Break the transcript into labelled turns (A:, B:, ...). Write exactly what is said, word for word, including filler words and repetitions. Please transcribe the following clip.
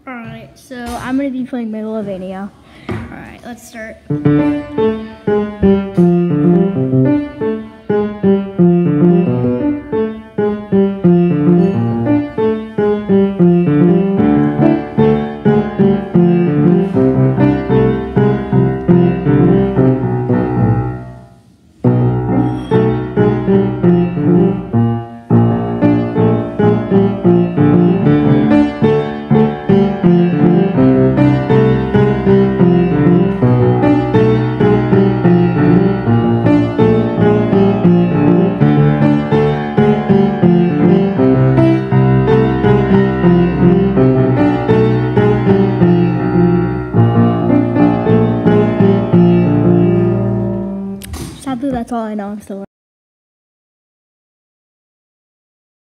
A: Alright, so I'm going to be playing Megalovania. Alright, let's start.